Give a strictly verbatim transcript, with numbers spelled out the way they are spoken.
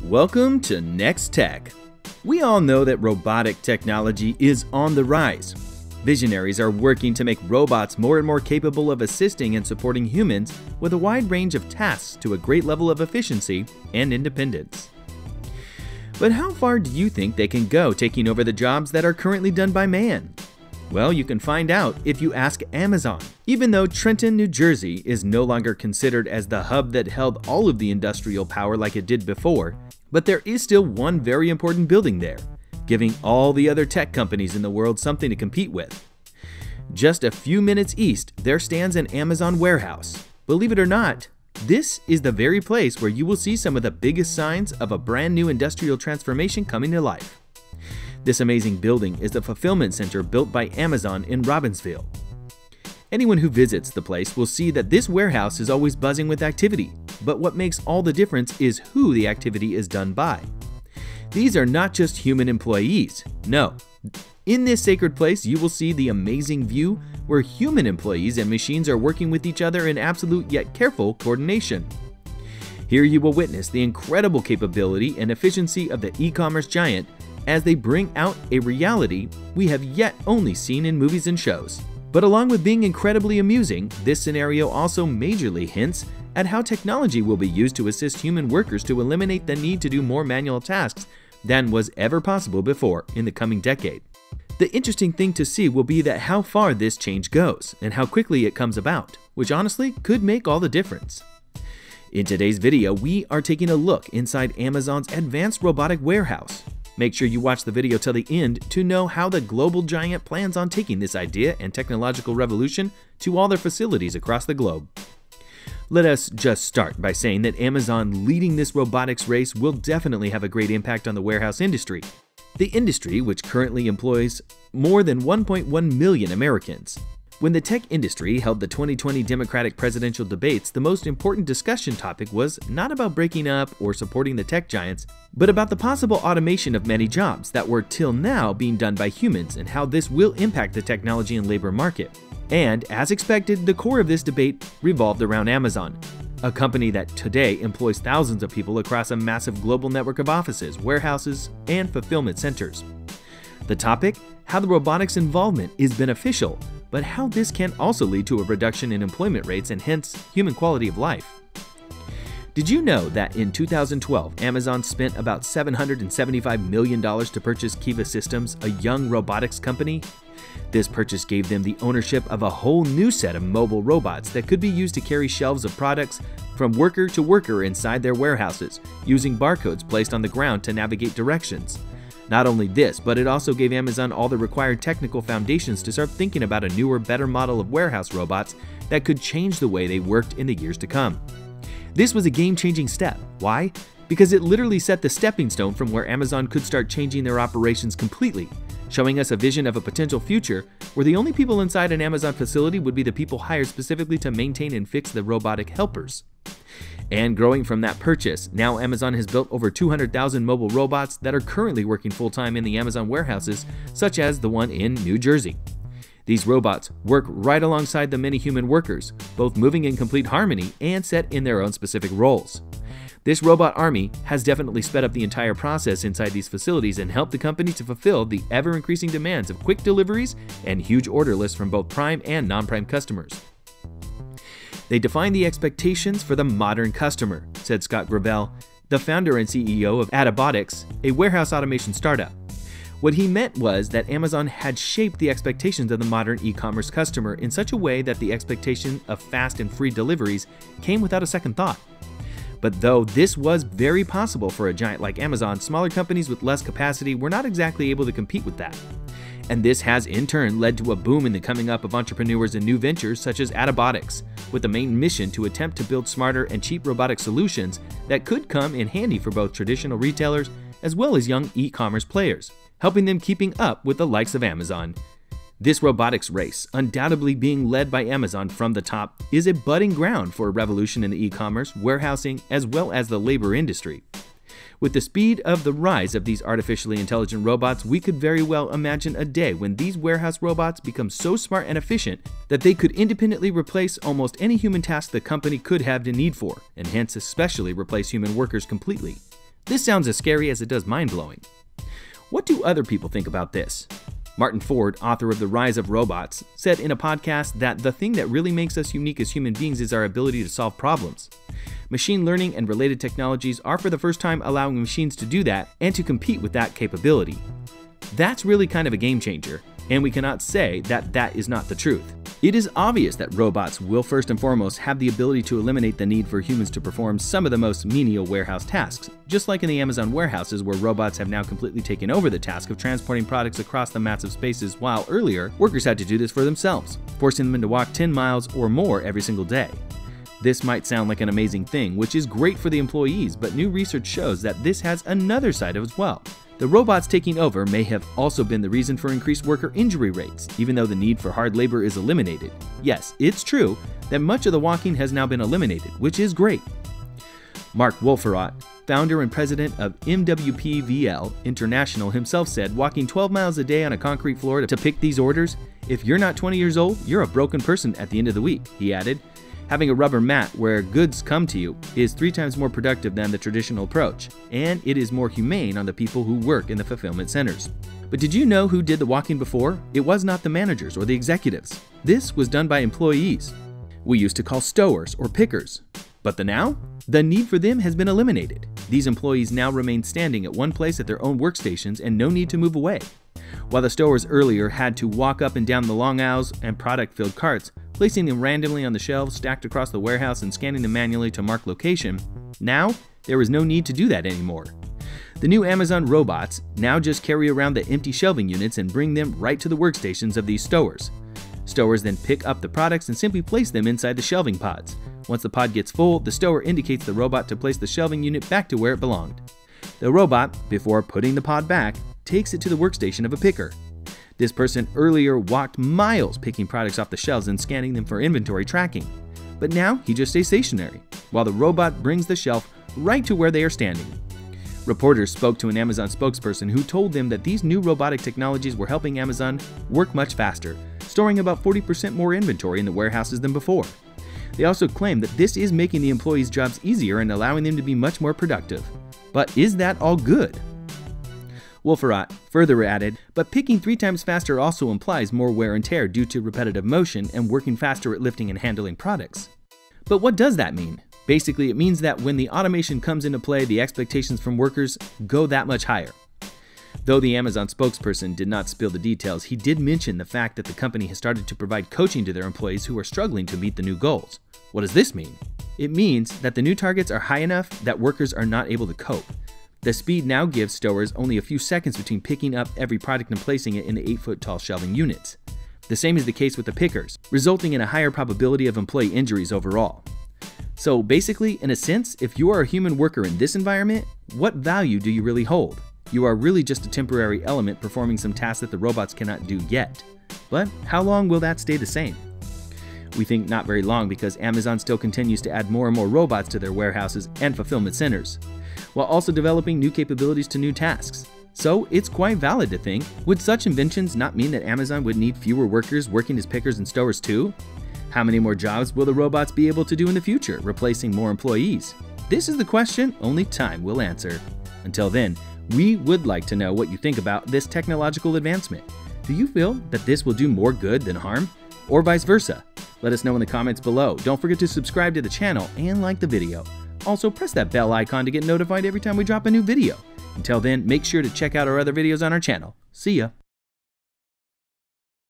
Welcome to Next Tech. We all know that robotic technology is on the rise. Visionaries are working to make robots more and more capable of assisting and supporting humans with a wide range of tasks to a great level of efficiency and independence. But how far do you think they can go taking over the jobs that are currently done by man? Well, you can find out if you ask Amazon. Even though Trenton, New Jersey is no longer considered as the hub that held all of the industrial power like it did before, but there is still one very important building there, giving all the other tech companies in the world something to compete with. Just a few minutes east, there stands an Amazon warehouse. Believe it or not, this is the very place where you will see some of the biggest signs of a brand new industrial transformation coming to life. This amazing building is the fulfillment center built by Amazon in Robbinsville. Anyone who visits the place will see that this warehouse is always buzzing with activity, but what makes all the difference is who the activity is done by. These are not just human employees, no. In this sacred place, you will see the amazing view where human employees and machines are working with each other in absolute yet careful coordination. Here you will witness the incredible capability and efficiency of the e-commerce giant as they bring out a reality we have yet only seen in movies and shows. But along with being incredibly amusing, this scenario also majorly hints at how technology will be used to assist human workers to eliminate the need to do more manual tasks than was ever possible before in the coming decade. The interesting thing to see will be that how far this change goes and how quickly it comes about, which honestly could make all the difference. In today's video, we are taking a look inside Amazon's advanced robotic warehouse. Make sure you watch the video till the end to know how the global giant plans on taking this idea and technological revolution to all their facilities across the globe. Let us just start by saying that Amazon leading this robotics race will definitely have a great impact on the warehouse industry. The industry, which currently employs more than one point one million Americans. When the tech industry held the twenty twenty Democratic presidential debates, the most important discussion topic was not about breaking up or supporting the tech giants, but about the possible automation of many jobs that were till now being done by humans and how this will impact the technology and labor market. And as expected, the core of this debate revolved around Amazon, a company that today employs thousands of people across a massive global network of offices, warehouses, and fulfillment centers. The topic? How the robotics involvement is beneficial, but how this can also lead to a reduction in employment rates and hence human quality of life. Did you know that in two thousand twelve, Amazon spent about seven hundred seventy-five million dollars to purchase Kiva Systems, a young robotics company? This purchase gave them the ownership of a whole new set of mobile robots that could be used to carry shelves of products from worker to worker inside their warehouses, using barcodes placed on the ground to navigate directions. Not only this, but it also gave Amazon all the required technical foundations to start thinking about a newer, better model of warehouse robots that could change the way they worked in the years to come. This was a game-changing step. Why? Because it literally set the stepping stone from where Amazon could start changing their operations completely, showing us a vision of a potential future where the only people inside an Amazon facility would be the people hired specifically to maintain and fix the robotic helpers. And growing from that purchase, now Amazon has built over two hundred thousand mobile robots that are currently working full-time in the Amazon warehouses, such as the one in New Jersey. These robots work right alongside the many human workers, both moving in complete harmony and set in their own specific roles. This robot army has definitely sped up the entire process inside these facilities and helped the company to fulfill the ever-increasing demands of quick deliveries and huge order lists from both prime and non-prime customers. They define the expectations for the modern customer, said Scott Gravel, the founder and C E O of Adabotics, a warehouse automation startup. What he meant was that Amazon had shaped the expectations of the modern e-commerce customer in such a way that the expectation of fast and free deliveries came without a second thought. But though this was very possible for a giant like Amazon, smaller companies with less capacity were not exactly able to compete with that. And this has in turn led to a boom in the coming up of entrepreneurs and new ventures such as Adabotics, with the main mission to attempt to build smarter and cheap robotic solutions that could come in handy for both traditional retailers as well as young e-commerce players, helping them keeping up with the likes of Amazon. This robotics race, undoubtedly being led by Amazon from the top, is a budding ground for a revolution in the e-commerce, warehousing, as well as the labor industry. With the speed of the rise of these artificially intelligent robots, we could very well imagine a day when these warehouse robots become so smart and efficient that they could independently replace almost any human task the company could have the need for, and hence especially replace human workers completely. This sounds as scary as it does mind-blowing. What do other people think about this? Martin Ford, author of The Rise of Robots, said in a podcast that the thing that really makes us unique as human beings is our ability to solve problems. Machine learning and related technologies are for the first time allowing machines to do that and to compete with that capability. That's really kind of a game changer, and we cannot say that that is not the truth. It is obvious that robots will first and foremost have the ability to eliminate the need for humans to perform some of the most menial warehouse tasks, just like in the Amazon warehouses where robots have now completely taken over the task of transporting products across the massive spaces, while earlier, workers had to do this for themselves, forcing them to walk ten miles or more every single day. This might sound like an amazing thing, which is great for the employees, but new research shows that this has another side as well. The robots taking over may have also been the reason for increased worker injury rates, even though the need for hard labor is eliminated. Yes, it's true that much of the walking has now been eliminated, which is great. Mark Wolferot, founder and president of M W P V L International, himself said, walking twelve miles a day on a concrete floor to pick these orders, if you're not twenty years old, you're a broken person at the end of the week, he added. Having a rubber mat where goods come to you is three times more productive than the traditional approach, and it is more humane on the people who work in the fulfillment centers. But did you know who did the walking before? It was not the managers or the executives. This was done by employees. We used to call stowers or pickers. But the now? The need for them has been eliminated. These employees now remain standing at one place at their own workstations and no need to move away. While the stowers earlier had to walk up and down the long aisles and product-filled carts, placing them randomly on the shelves stacked across the warehouse and scanning them manually to mark location, now there is no need to do that anymore. The new Amazon robots now just carry around the empty shelving units and bring them right to the workstations of these stowers. Stowers then pick up the products and simply place them inside the shelving pods. Once the pod gets full, the stower indicates the robot to place the shelving unit back to where it belonged. The robot, before putting the pod back, takes it to the workstation of a picker. This person earlier walked miles picking products off the shelves and scanning them for inventory tracking. But now he just stays stationary, while the robot brings the shelf right to where they are standing. Reporters spoke to an Amazon spokesperson who told them that these new robotic technologies were helping Amazon work much faster, storing about forty percent more inventory in the warehouses than before. They also claimed that this is making the employees' jobs easier and allowing them to be much more productive. But is that all good? Wolferot further added, but picking three times faster also implies more wear and tear due to repetitive motion and working faster at lifting and handling products. But what does that mean? Basically, it means that when the automation comes into play, the expectations from workers go that much higher. Though the Amazon spokesperson did not spill the details, he did mention the fact that the company has started to provide coaching to their employees who are struggling to meet the new goals. What does this mean? It means that the new targets are high enough that workers are not able to cope. The speed now gives stowers only a few seconds between picking up every product and placing it in the eight foot tall shelving units. The same is the case with the pickers, resulting in a higher probability of employee injuries overall. So basically, in a sense, if you are a human worker in this environment, what value do you really hold? You are really just a temporary element performing some tasks that the robots cannot do yet. But how long will that stay the same? We think not very long, because Amazon still continues to add more and more robots to their warehouses and fulfillment centers, while also developing new capabilities to new tasks. So it's quite valid to think, would such inventions not mean that Amazon would need fewer workers working as pickers and stowers too? How many more jobs will the robots be able to do in the future, replacing more employees? This is the question only time will answer. Until then, we would like to know what you think about this technological advancement. Do you feel that this will do more good than harm? Or vice versa? Let us know in the comments below. Don't forget to subscribe to the channel and like the video. Also, press that bell icon to get notified every time we drop a new video. Until then, make sure to check out our other videos on our channel. See ya!